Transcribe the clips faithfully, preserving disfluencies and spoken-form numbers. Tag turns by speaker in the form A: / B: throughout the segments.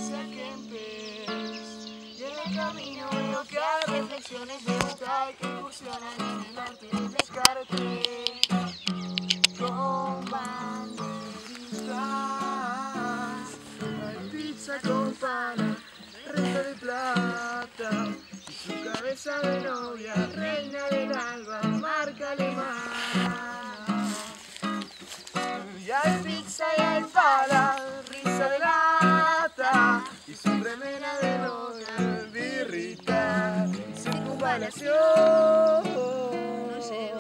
A: hacia Kempes. Y en el camino veo que hay reflexiones de Bocay que incursionan en el arte de Descartes. Con banderitas, hay pizza con pana, resto de plata. Y su cabeza de novia, reina del alba, marca alemana. Y hay pizza y hay pala, risa de lata. Y su remera de novia, birrita, circunvalación.
B: No llego.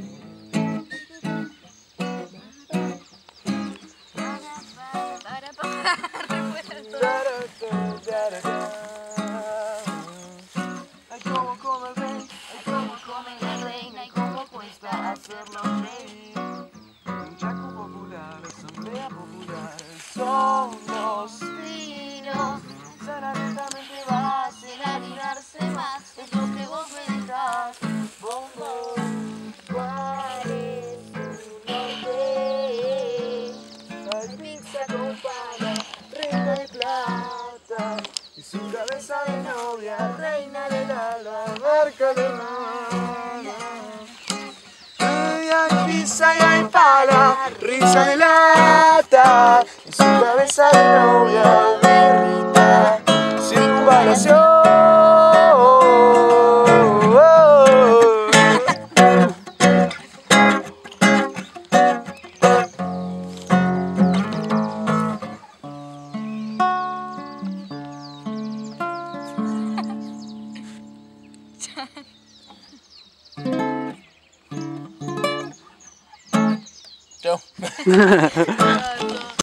B: Para, para,
A: Ay, cómo come el rey, ay, cómo come la reina, y cómo cuesta hacerlo reír. Un chaco popular, asamblea popular, somos finos. Sana lentamente va a cenarse más, es lo que vos meditas. Bongo, ¿cuál es tu nombre? Hay pizza con pana, reina de plata. Y su cabeza de novia, reina del alba, marca alemana. Ay, hay pizza y hay pala, risa de lata. Y su cabeza de novia, berrita, circunvalación. Chao.